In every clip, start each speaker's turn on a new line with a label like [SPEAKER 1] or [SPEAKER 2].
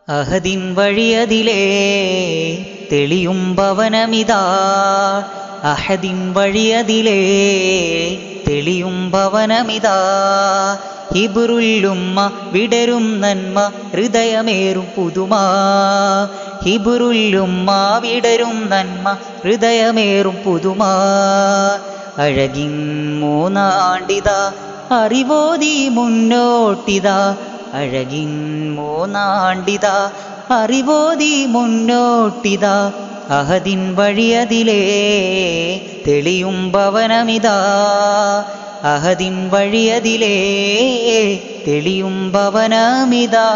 [SPEAKER 1] അഹദിൻ വഴിയതിലേ തെളിയും ഭവനമിതാ. അഹദിൻ വഴിയതിലേ തെളിയും ഭവനമിതാ. ഹിബ്റുല്ലുമ്മ വിടരും നന്മ ഹൃദയമേറും പുതുമ. ഹിബ്റുല്ലുമ്മ വിടരും നന്മ ഹൃദയമേറും പുതുമ. അഴകിൻ മൂന്നാണ്ടിതാ അറിവോതി മുന്നോട്ടിതാ. അഴകിൻ മൂന്നാണ്ടിതാ അറിവോതി മുന്നോട്ടിതാ. അഹദിൻ വഴിയതിലേ തെളിയും ഭവനമിതാ. അഹദിൻ വഴിയതിലേ തെളിയും ഭവനമിതാ.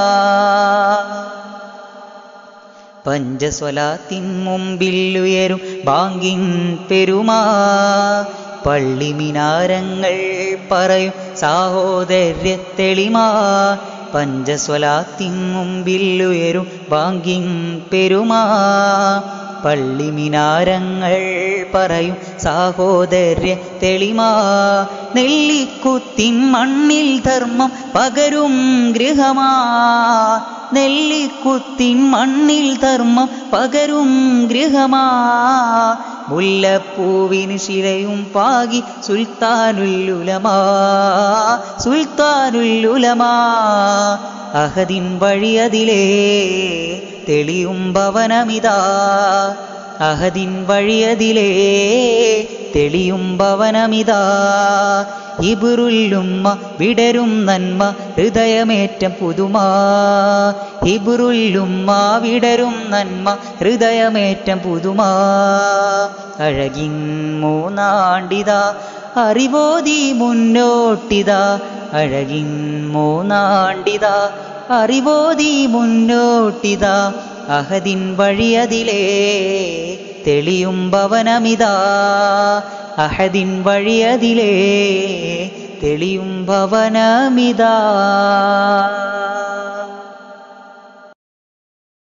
[SPEAKER 1] പഞ്ചസ്വലാത്തിൻ മുമ്പിലുയരും ബാങ്കിൻ പെരുമാ. പള്ളിമിനാരങ്ങൾ പറയും സാഹോദര്യത്തെളിമാ. പഞ്ചസ്വലാത്തിൻ മുമ്പിലുയരും ബാങ്കിൻ പെരുമാ. പള്ളിമിനാരങ്ങൾ പറയും സാഹോദര്യ തെളിമാ. നെല്ലിക്കുത്തിൻ മണ്ണിൽ ധർമ്മം പകരും ഗൃഹമാ. നെല്ലിക്കുത്തിൻ മണ്ണിൽ ധർമ്മം പകരും ഗൃഹമാ. മുല്ലപ്പൂവിന് ശിലയും പാകി സുൽത്താനുല്ലുലമാ. സുൽത്താനുല്ലുലമാ. അഹദിൻ വഴിയതിലേ തെളിയും ഭവനമിതാ. അഹദിൻ വഴിയതിലേ തെളിയും ഭവനമിതാ. ഹിബ്റുല്ലുമ്മ വിടരും നന്മ ഹൃദയമേറ്റം പുതുമ. ഹിബ്റുല്ലുമ്മ വിടരും നന്മ ഹൃദയമേറ്റം പുതുമ. അഴകിൻ മൂന്നാണ്ടിതാ അറിവോതി മുന്നോട്ടിതാ. അഴകിൻ മൂന്നാണ്ടിതാ അറിവോതി മുന്നോട്ടിതാ. അഹദിൻ വഴിയതിലേ തെളിയും ഭവനമിതാ. അഹദിൻ വഴിയതിലേ തെളിയും ഭവനമിതാ.